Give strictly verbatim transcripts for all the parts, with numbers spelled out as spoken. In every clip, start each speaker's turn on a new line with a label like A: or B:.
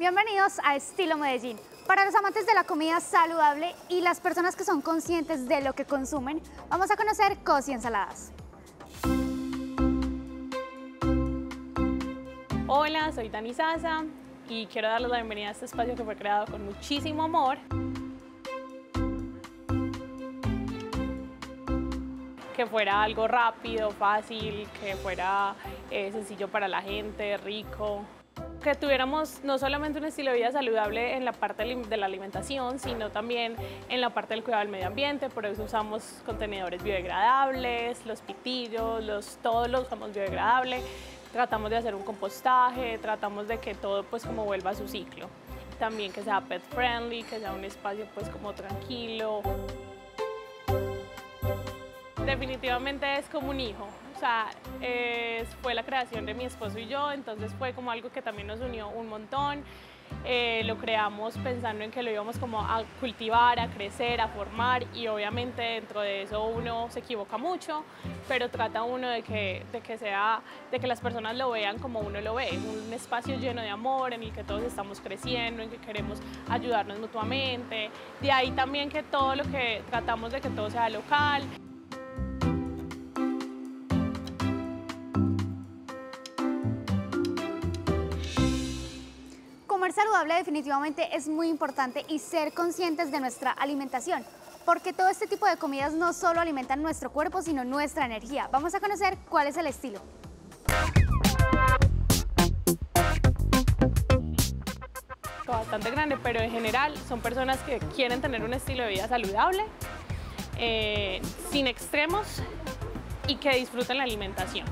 A: Bienvenidos a Estilo Medellín. Para los amantes de la comida saludable y las personas que son conscientes de lo que consumen, vamos a conocer Cosi Ensaladas.
B: Hola, soy Dani Sasa y quiero darles la bienvenida a este espacio que fue creado con muchísimo amor. Que fuera algo rápido, fácil, que fuera eh, sencillo para la gente, rico. Que tuviéramos no solamente un estilo de vida saludable en la parte de la alimentación, sino también en la parte del cuidado del medio ambiente. Por eso usamos contenedores biodegradables, los pitillos, los, todos los usamos biodegradables. Tratamos de hacer un compostaje, tratamos de que todo pues como vuelva a su ciclo. También que sea pet friendly, que sea un espacio pues como tranquilo. Definitivamente es como un hijo, o sea, es, fue la creación de mi esposo y yo, entonces fue como algo que también nos unió un montón. Eh, lo creamos pensando en que lo íbamos como a cultivar, a crecer, a formar, y obviamente dentro de eso uno se equivoca mucho, pero trata uno de que, de que, sea, de que las personas lo vean como uno lo ve, un espacio lleno de amor en el que todos estamos creciendo, en que queremos ayudarnos mutuamente. De ahí también que todo lo que tratamos de que todo sea local.
A: Comer saludable definitivamente es muy importante y ser conscientes de nuestra alimentación, porque todo este tipo de comidas no solo alimentan nuestro cuerpo, sino nuestra energía. Vamos a conocer cuál es el estilo.
B: Bastante grande, pero en general son personas que quieren tener un estilo de vida saludable, eh, sin extremos y que disfruten la alimentación.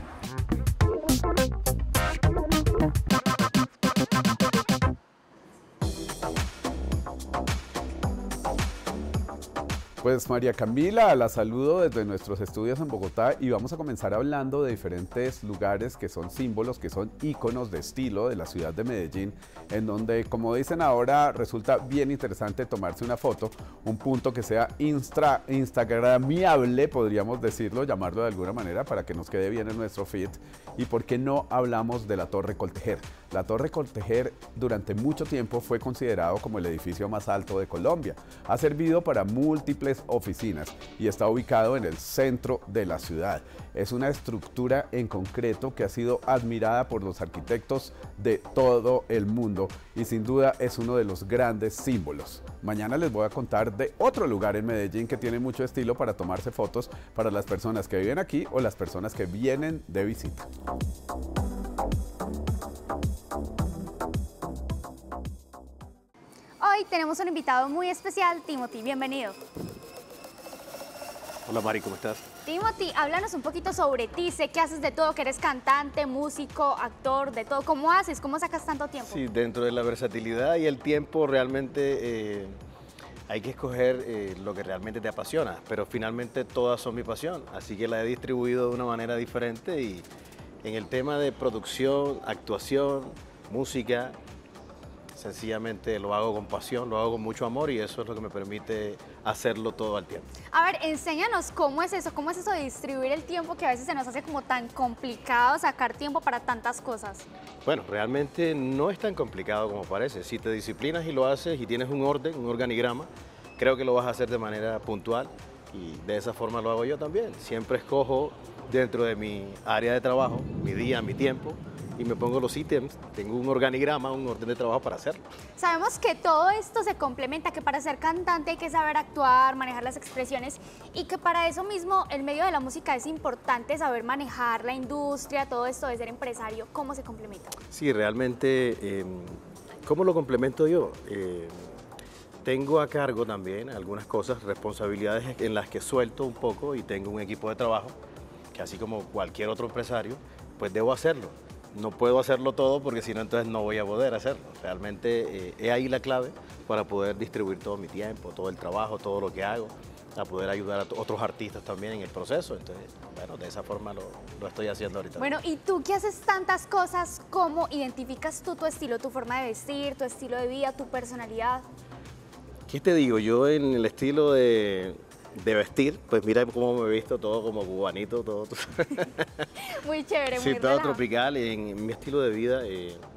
C: Pues María Camila, la saludo desde nuestros estudios en Bogotá y vamos a comenzar hablando de diferentes lugares que son símbolos, que son íconos de estilo de la ciudad de Medellín, en donde, como dicen ahora, resulta bien interesante tomarse una foto, un punto que sea instra, instagramiable, podríamos decirlo, llamarlo de alguna manera, para que nos quede bien en nuestro feed. ¿Y por qué no hablamos de la Torre Coltejer? La Torre Coltejer durante mucho tiempo fue considerado como el edificio más alto de Colombia. Ha servido para múltiples oficinas y está ubicado en el centro de la ciudad. Es una estructura en concreto que ha sido admirada por los arquitectos de todo el mundo y sin duda es uno de los grandes símbolos. Mañana les voy a contar de otro lugar en Medellín que tiene mucho estilo para tomarse fotos para las personas que viven aquí o las personas que vienen de visita.
A: Hoy tenemos un invitado muy especial, Timothy, bienvenido.
D: Hola Mari, ¿cómo estás?
A: Timothy, háblanos un poquito sobre ti, sé que haces de todo, que eres cantante, músico, actor, de todo. ¿Cómo haces? ¿Cómo sacas tanto tiempo?
D: Sí, dentro de la versatilidad y el tiempo realmente eh, hay que escoger eh, lo que realmente te apasiona, pero finalmente todas son mi pasión, así que la he distribuido de una manera diferente y en el tema de producción, actuación, música, sencillamente lo hago con pasión, lo hago con mucho amor y eso es lo que me permite hacerlo todo al tiempo.
A: A ver, enséñanos cómo es eso, cómo es eso de distribuir el tiempo que a veces se nos hace como tan complicado sacar tiempo para tantas cosas.
D: Bueno, realmente no es tan complicado como parece. Si te disciplinas y lo haces y tienes un orden, un organigrama, creo que lo vas a hacer de manera puntual y de esa forma lo hago yo también. Siempre escojo dentro de mi área de trabajo, mi día, mi tiempo, y me pongo los ítems, tengo un organigrama, un orden de trabajo para hacerlo.
A: Sabemos que todo esto se complementa, que para ser cantante hay que saber actuar, manejar las expresiones y que para eso mismo el medio de la música es importante saber manejar la industria, todo esto de ser empresario. ¿Cómo se complementa?
D: Sí, realmente, eh, ¿cómo lo complemento yo? Eh, tengo a cargo también algunas cosas, responsabilidades en las que suelto un poco y tengo un equipo de trabajo que así como cualquier otro empresario, pues debo hacerlo. No puedo hacerlo todo porque si no, entonces no voy a poder hacerlo. Realmente eh, es ahí la clave para poder distribuir todo mi tiempo, todo el trabajo, todo lo que hago, a poder ayudar a otros artistas también en el proceso. Entonces, bueno, de esa forma lo, lo estoy haciendo ahorita.
A: Bueno, y tú que haces tantas cosas, ¿cómo identificas tú tu estilo, tu forma de vestir, tu estilo de vida, tu personalidad?
D: ¿Qué te digo? Yo en el estilo de... de vestir, pues mira cómo me he visto, todo como cubanito, todo.
A: Muy chévere,
D: sí,
A: muy
D: todo
A: relajado.
D: tropical. En, en mi estilo de vida, eh,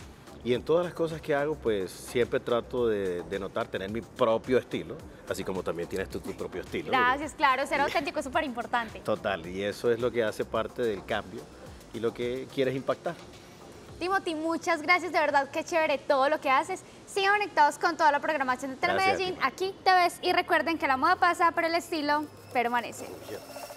D: Y en todas las cosas que hago, pues siempre trato de, de notar, tener mi propio estilo, así como también tienes tú tu propio estilo.
A: Gracias, claro, ser auténtico es súper importante.
D: Total, y eso es lo que hace parte del cambio y lo que quieres impactar.
A: Timothy, muchas gracias, de verdad, qué chévere todo lo que haces. Sigan conectados con toda la programación de
D: Gracias a ti.
A: Telemedellín, aquí te ves y recuerden que la moda pasa, pero el estilo permanece.
D: Ya.